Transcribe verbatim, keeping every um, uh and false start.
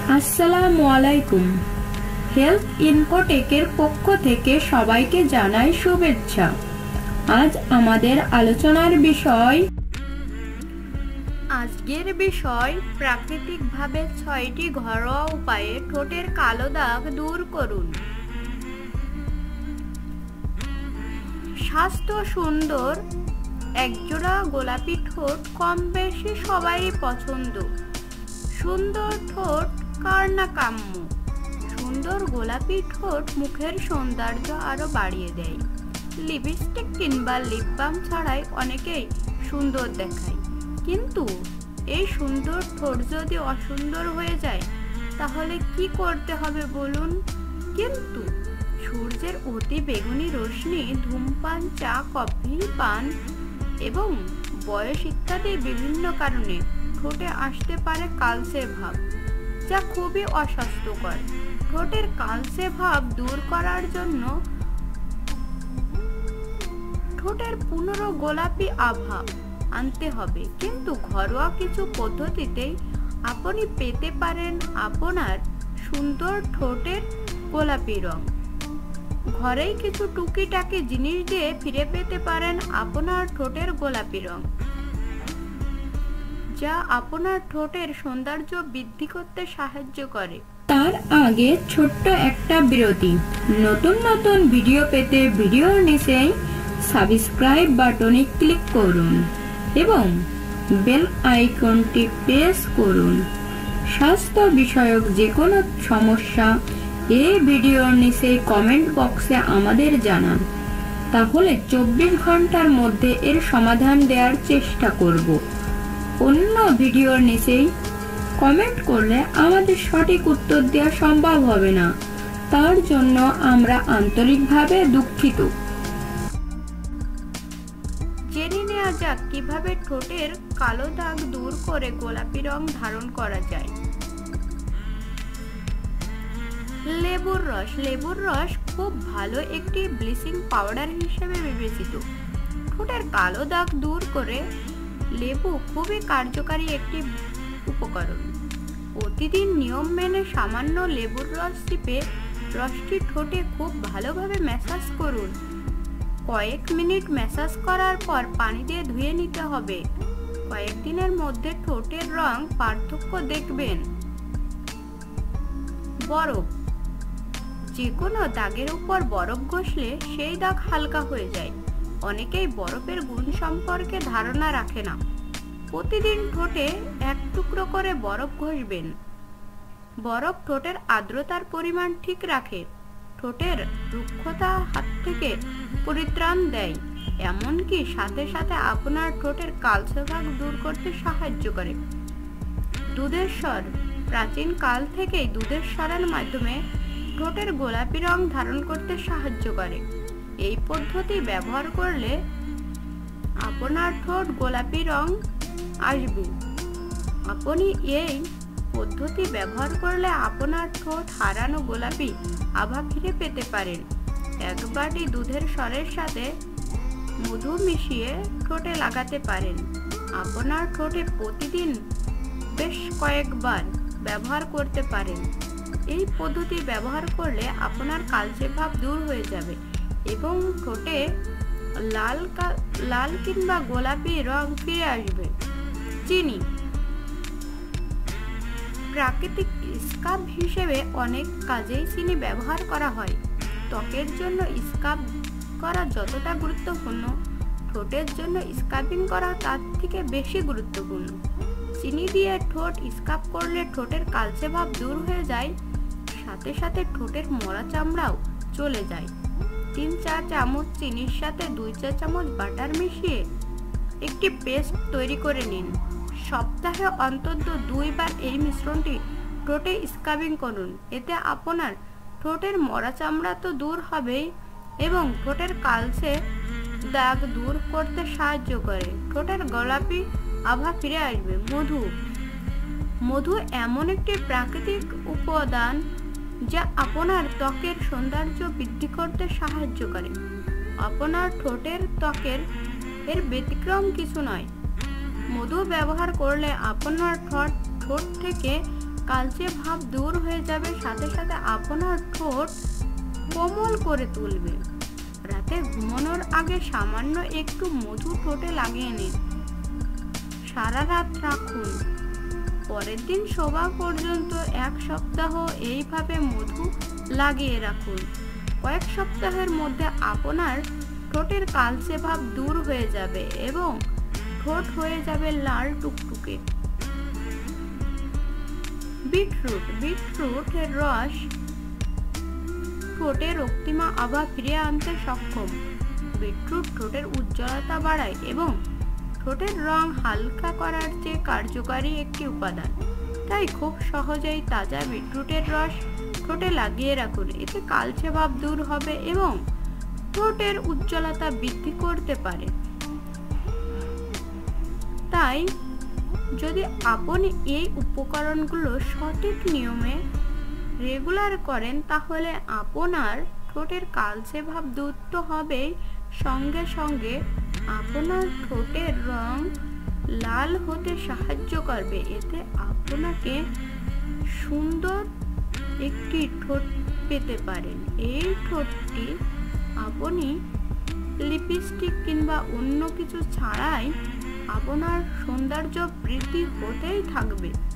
আসসালামু আলাইকুম। হেলথ ইনফোটেকের পক্ষ থেকে সবাইকে জানাই শুভেচ্ছা। আজ আমাদের আলোচনার বিষয় আজকের বিষয় প্রাকৃতিকভাবে ছয়টি ঘরোয়া উপায়ে ঠোঁটের কালো দাগ দূর করুন। স্বাস্থ্য সুন্দর একজোড়া গোলাপি ঠোঁট কম বেশি সবারই পছন্দ। সুন্দর ঠোঁট কার না কাম্য। সুন্দর গোলাপি ঠোঁট মুখের সৌন্দর্য আরো বাড়িয়ে দেয়। লিপস্টিক কিংবা লিপ বাম ছাড়াই অনেকেই সুন্দর দেখায়, কিন্তু এই সুন্দর ঠোঁট যদি অসুন্দর হয়ে যায় তাহলে কি করতে হবে বলুন? কিন্তু সূর্যের অতি বেগুনি রশ্মি, ধূমপান, চা, কফি পান এবং বয়স ইত্যাদি বিভিন্ন কারণে ঠোঁটে আসতে পারে কালচে ভাব, যা খুবই অস্বাস্থ্যকর। ঠোঁটের কালচে ভাব দূর করার জন্য ঠোঁটের পুনরো গোলাপি আভা আনতে হবে, কিন্তু ঘরোয়া কিছু পদ্ধতিতেই আপনি পেতে পারেন আপনার সুন্দর ঠোঁটের গোলাপি রং। ঘরেই কিছু টুকিটাকি জিনিস দিয়ে ফিরে পেতে পারেন আপনার ঠোঁটের গোলাপি রং, যা আপনার ঠোঁটের সৌন্দর্য বৃদ্ধি করতে সাহায্য করে। তার আগে ছোট্ট একটা বিরতি। নতুন নতুন ভিডিও পেতে ভিডিওর নিচে সাবস্ক্রাইব বাটনে ক্লিক করুন এবং বেল আইকনটি প্রেস করুন। স্বাস্থ্য বিষয়ক যে কোনো সমস্যা এই ভিডিওর নিচে কমেন্ট বক্সে আমাদের জানান, তাহলে চব্বিশ ঘন্টার মধ্যে এর সমাধান দেওয়ার চেষ্টা করব। অন্য ভিডিওর নিচেই কমেন্ট করলে আমাদের সঠিক উত্তর দেওয়া সম্ভব হবে না, তার জন্য আমরা আন্তরিকভাবে দুঃখিত। জেনে নেওয়া যাক কিভাবে ঠোঁটের কালো দাগ দূর করে গোলাপি রং ধারণ করা যায়। লেবুর রস। লেবুর রস খুব ভালো একটি ব্লিচিং পাউডার হিসেবে বিবেচিত। ঠোঁটের কালো দাগ দূর করে লেবু খুবই কার্যকারী একটি উপকরণ। প্রতিদিন নিয়ম মেনে সামান্য লেবুর রস চিপে রসটি ঠোঁটে খুব ভালোভাবে ম্যাসাজ করুন। কয়েক মিনিট ম্যাসাজ করার পর পানি দিয়ে ধুয়ে নিতে হবে। কয়েকদিনের মধ্যে ঠোঁটের রং পার্থক্য দেখবেন। বরফ। যে কোনো দাগের উপর বরফ ঘষলে সেই দাগ হালকা হয়ে যায়। অনেকেই বরফের গুণ সম্পর্কে ধারণা রাখে না। প্রতিদিন ঠোঁটে এক টুকরো করে বরফ ঘষবেন। বরফ ঠোঁটের আর্দ্রতার পরিমাণ ঠিক রাখে, ঠোঁটের রুক্ষতা হাত থেকে পরিত্রাণ দেয়, এমনকি সাথে সাথে আপনার ঠোঁটের কালচে ভাগ দূর করতে সাহায্য করে। দুধের স্বর। প্রাচীন কাল থেকেই দুধের স্বরের মাধ্যমে ঠোঁটের গোলাপি রং ধারণ করতে সাহায্য করে। এই পদ্ধতি ব্যবহার করলে আপনার ঠোঁট গোলাপি রং আসবে। আপনি এই পদ্ধতি ব্যবহার করলে আপনার ঠোঁট হারানো গোলাপি আভা ফিরে পেতে পারেন। এক বাটি দুধের স্বরের সাথে মধু মিশিয়ে ঠোঁটে লাগাতে পারেন। আপনার ঠোঁটে প্রতিদিন বেশ কয়েকবার ব্যবহার করতে পারেন। এই পদ্ধতি ব্যবহার করলে আপনার কালচে ভাব দূর হয়ে যাবে এবং ঠোঁটে লাল লাল কিংবা গোলাপি রং ফিরে আসবে। চিনি। প্রাকৃতিক স্কাব হিসেবে অনেক কাজেই চিনি ব্যবহার করা হয়। ত্বকের জন্য স্কাব করা যতটা গুরুত্বপূর্ণ, ঠোঁটের জন্য স্কাবিং করা তার থেকে বেশি গুরুত্বপূর্ণ। চিনি দিয়ে ঠোঁট স্কাব করলে ঠোঁটের কালচে ভাব দূর হয়ে যায়, সাথে সাথে ঠোঁটের মরা চামড়াও চলে যায়। তিন চার চামচ চিনির সাথে দুই চা চামচ বাটার মিশিয়ে একটি পেস্ট তৈরি করে নিন। সপ্তাহে অন্তত দুইবার এই মিশ্রণটি ঠোঁটে স্কাবিং করুন। এতে আপনার ঠোঁটের মরা চামড়া তো দূর হবেই এবং ঠোঁটের কালচে দাগ দূর করতে সাহায্য করে। ঠোঁটের গোলাপি আভা ফিরে আসবে। মধু। মধু এমন একটি প্রাকৃতিক উপাদান যা আপনার ত্বকের সৌন্দর্য বৃদ্ধি করতে সাহায্য করে। আপনার ঠোঁটের ত্বকের এর ব্যতিক্রম কিছু নয়। মধু ব্যবহার করলে আপনার ঠোঁট ঠোঁট থেকে কালচে ভাব দূর হয়ে যাবে, সাথে সাথে আপনার ঠোঁট কোমল করে তুলবে। রাতে ঘুমানোর আগে সামান্য একটু মধু ঠোঁটে লাগিয়ে নিন, সারা রাত রাখুন। পরের দিন শোয়া পর্যন্ত এক সপ্তাহ এইভাবে মধু লাগিয়ে রাখুন। কয়েক সপ্তাহের মধ্যে আপনার ঠোঁটের কালচে ভাব দূর হয়ে যাবে এবং ঠোঁট হয়ে যাবে লাল টুকটুকে। বিটরুট বিটরুটের রস ঠোঁটে রক্তিমা আভা ফিরিয়ে আনতে সক্ষম। বিটরুট ঠোঁটের উজ্জ্বলতা বাড়ায় এবং ঠোঁটের রং হালকা করার চেয়ে কার্যকারী একটি উপাদান। তাই খুব সহজেই তাজা বিটরুটের রস ঠোঁটে লাগিয়ে রাখুন। এতে কালচে ভাব দূর হবে এবং ঠোঁটের উজ্জ্বলতা বৃদ্ধি করতে পারে। তাই যদি আপনি এই উপকরণগুলো সঠিক নিয়মে রেগুলার করেন, তাহলে আপনার ঠোঁটের কালচে ভাব দূর তো হবেই, সঙ্গে সঙ্গে আপনার ঠোঁটের রং লাল হতে সাহায্য করবে। এতে আপনাকে সুন্দর একটি ঠোঁট পেতে পারেন। এই ঠোঁটটি আপনি লিপস্টিক কিংবা অন্য কিছু ছাড়াই আপনার সৌন্দর্য বৃদ্ধি হতেই থাকবে।